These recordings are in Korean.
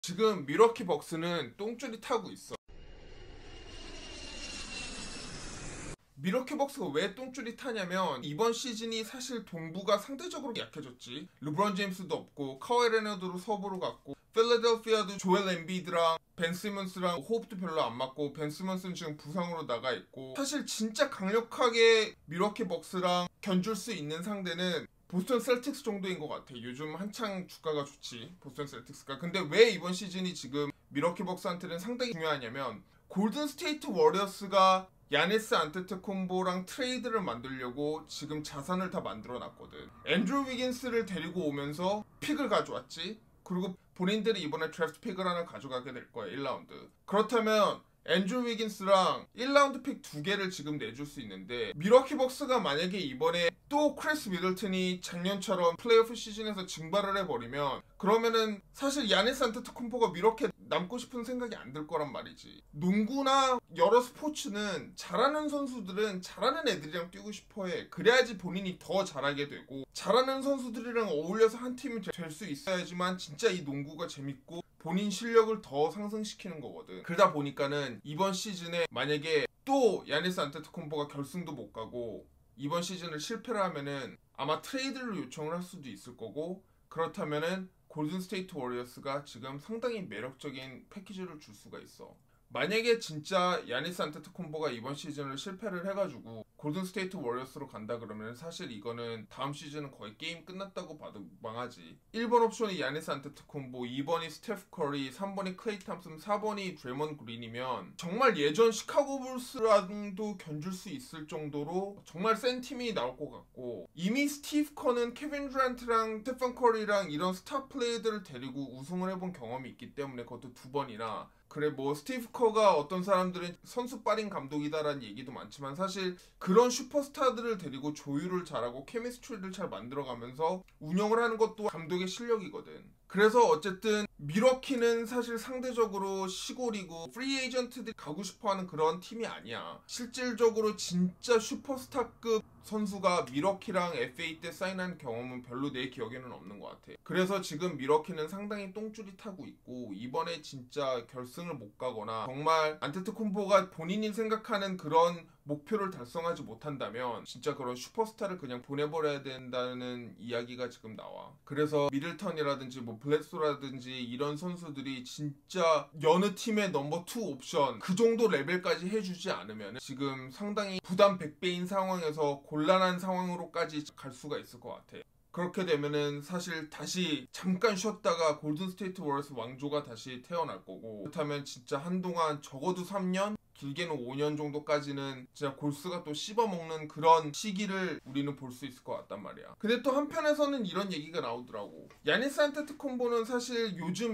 지금 미러키 벅스는 똥줄이 타고 있어. 미러키 벅스가 왜 똥줄이 타냐면 이번 시즌이 사실 동부가 상대적으로 약해졌지. 르브론 제임스도 없고 카와이 레너드로 서부로 갔고 필라델피아도 조엘 엠비드랑 벤 시몬스랑 호흡도 별로 안 맞고 벤 시몬스는 지금 부상으로 나가 있고 사실 진짜 강력하게 미러키 벅스랑 견줄 수 있는 상대는 보스턴 셀틱스 정도인 것 같아. 요즘 한창 주가가 좋지 보스턴 셀틱스가. 근데 왜 이번 시즌이 지금 미러키 벅스한테는 상당히 중요하냐면 골든 스테이트 워리어스가 야니스 안테토쿤보랑 트레이드를 만들려고 지금 자산을 다 만들어 놨거든. 앤드루 위긴스를 데리고 오면서 픽을 가져왔지. 그리고 본인들이 이번에 드래프트 픽을 하나 가져가게 될 거야. 1라운드. 그렇다면 앤드루 위긴스랑 1라운드 픽 2개를 지금 내줄 수 있는데 미러키 벅스가 만약에 이번에 또 크리스 미들튼이 작년처럼 플레이오프 시즌에서 증발을 해버리면 그러면은 사실 야니스 안테토쿤보가 이렇게 남고 싶은 생각이 안 들 거란 말이지. 농구나 여러 스포츠는 잘하는 선수들은 잘하는 애들이랑 뛰고 싶어해. 그래야지 본인이 더 잘하게 되고 잘하는 선수들이랑 어울려서 한 팀이 될 수 있어야지만 진짜 이 농구가 재밌고 본인 실력을 더 상승시키는 거거든. 그러다 보니까는 이번 시즌에 만약에 또 야니스 안테토쿤보가 결승도 못 가고 이번 시즌을 실패를 하면은 아마 트레이드를 요청을 할 수도 있을 거고 그렇다면은 골든 스테이트 워리어스가 지금 상당히 매력적인 패키지를 줄 수가 있어. 만약에 진짜 야니스 안테토쿤보가 이번 시즌을 실패를 해가지고 골든 스테이트 워리어스로 간다 그러면 사실 이거는 다음 시즌은 거의 게임 끝났다고 봐도 망하지. 1번 옵션이 야니스 안테토쿤보, 2번이 스테프 커리, 3번이 클레이 탐슨, 4번이 드레먼 그린이면 정말 예전 시카고 불스랑도 견줄 수 있을 정도로 정말 센 팀이 나올 것 같고 이미 스티브 커는 케빈 듀란트랑 스테판 커리랑 이런 스타 플레이들을 데리고 우승을 해본 경험이 있기 때문에 그것도 2번이나 그래 뭐 스티브 커가 어떤 사람들은 선수빨인 감독이다라는 얘기도 많지만 사실 그런 슈퍼스타들을 데리고 조율을 잘하고 케미스트리를 잘 만들어가면서 운영을 하는 것도 감독의 실력이거든. 그래서 어쨌든 미러키는 사실 상대적으로 시골이고 프리 에이전트들이 가고 싶어하는 그런 팀이 아니야. 실질적으로 진짜 슈퍼스타급 선수가 미러키랑 FA 때 사인한 경험은 별로 내 기억에는 없는 것 같아. 그래서 지금 미러키는 상당히 똥줄이 타고 있고 이번에 진짜 결승을 못 가거나 정말 안테토쿤보가 본인이 생각하는 그런 목표를 달성하지 못한다면 진짜 그런 슈퍼스타를 그냥 보내버려야 된다는 이야기가 지금 나와. 그래서 미들턴이라든지 뭐 블레소라든지 이런 선수들이 진짜 여느 팀의 넘버 2 옵션 그 정도 레벨까지 해주지 않으면 지금 상당히 부담 100배인 상황에서 곤란한 상황으로까지 갈 수가 있을 것 같아. 그렇게 되면은 사실 다시 잠깐 쉬었다가 골든 스테이트 워리어스 왕조가 다시 태어날 거고 그렇다면 진짜 한동안 적어도 3년? 길게는 5년 정도까지는 진짜 골스가 또 씹어먹는 그런 시기를 우리는 볼 수 있을 것 같단 말이야. 근데 또 한편에서는 이런 얘기가 나오더라고. 야니스 안테토쿤보는 사실 요즘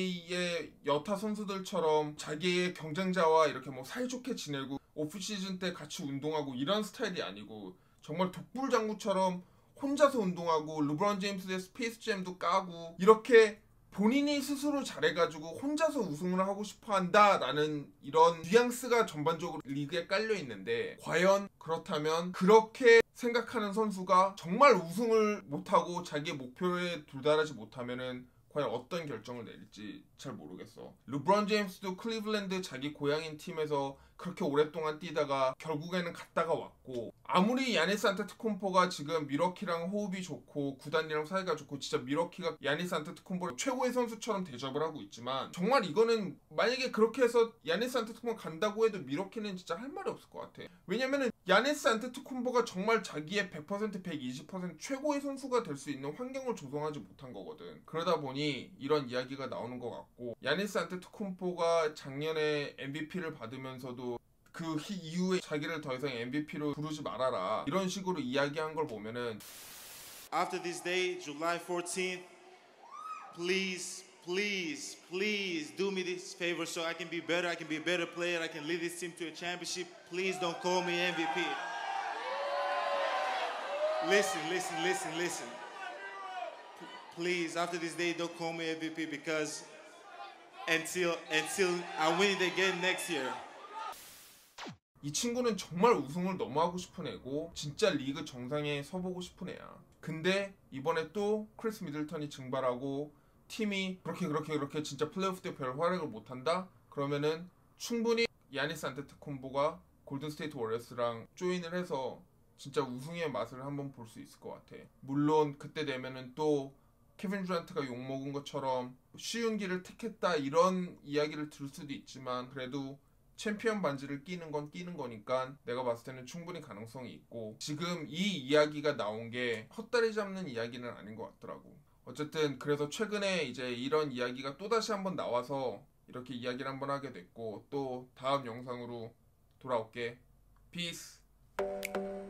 NBA의 여타 선수들처럼 자기의 경쟁자와 이렇게 뭐 사이좋게 지내고 오프시즌 때 같이 운동하고 이런 스타일이 아니고 정말 독불장구처럼 혼자서 운동하고 르브론 제임스의 스페이스 잼도 까고 이렇게 본인이 스스로 잘해가지고 혼자서 우승을 하고 싶어한다라는 이런 뉘앙스가 전반적으로 리그에 깔려있는데 과연 그렇다면 그렇게 생각하는 선수가 정말 우승을 못하고 자기의 목표에 도달하지 못하면은 과연 어떤 결정을 내릴지 잘 모르겠어. 르브론 제임스도 클리블랜드 자기 고향인 팀에서 그렇게 오랫동안 뛰다가 결국에는 갔다가 왔고 아무리 야니스 안테토쿤보가 지금 미러키랑 호흡이 좋고 구단이랑 사이가 좋고 진짜 미러키가 야니스 안테토쿤보를 최고의 선수처럼 대접을 하고 있지만 정말 이거는 만약에 그렇게 해서 야니스 안테토쿤보가 간다고 해도 미러키는 진짜 할 말이 없을 것 같아. 왜냐면은 야니스 안테토쿤보가 정말 자기의 100% 120% 최고의 선수가 될 수 있는 환경을 조성하지 못한 거거든. 그러다 보니 이런 이야기가 나오는 것 같고 야니스 안테토쿤보가 작년에 MVP를 받으면서도 그 이후에 자기를 더 이상 MVP로 부르지 말아라 이런 식으로 이야기한 걸 보면은 After this day, July 14th, please, please, please do me this favor so I can be better. I can be a better player. I can lead this team to a championship. Please don't call me MVP. Listen. Please, after this day, don't call me MVP because until I win it again next year. 이 친구는 정말 우승을 너무 하고 싶은 애고 진짜 리그 정상에 서보고 싶은 애야. 근데 이번에 또 크리스 미들턴이 증발하고 팀이 그렇게 진짜 플레이오프 때 별 활약을 못한다? 그러면은 충분히 야니스 안테토쿤보가 골든스테이트 워리어스랑 조인을 해서 진짜 우승의 맛을 한번 볼 수 있을 것 같아. 물론 그때 되면은 또 케빈 듀란트가 욕먹은 것처럼 쉬운 길을 택했다 이런 이야기를 들을 수도 있지만 그래도 챔피언 반지를 끼는 건 끼는 거니까 내가 봤을 때는 충분히 가능성이 있고 지금 이 이야기가 나온 게 헛다리 잡는 이야기는 아닌 것 같더라고. 어쨌든 그래서 최근에 이제 이런 이야기가 또다시 한번 나와서 이렇게 이야기를 한번 하게 됐고 또 다음 영상으로 돌아올게. 피스.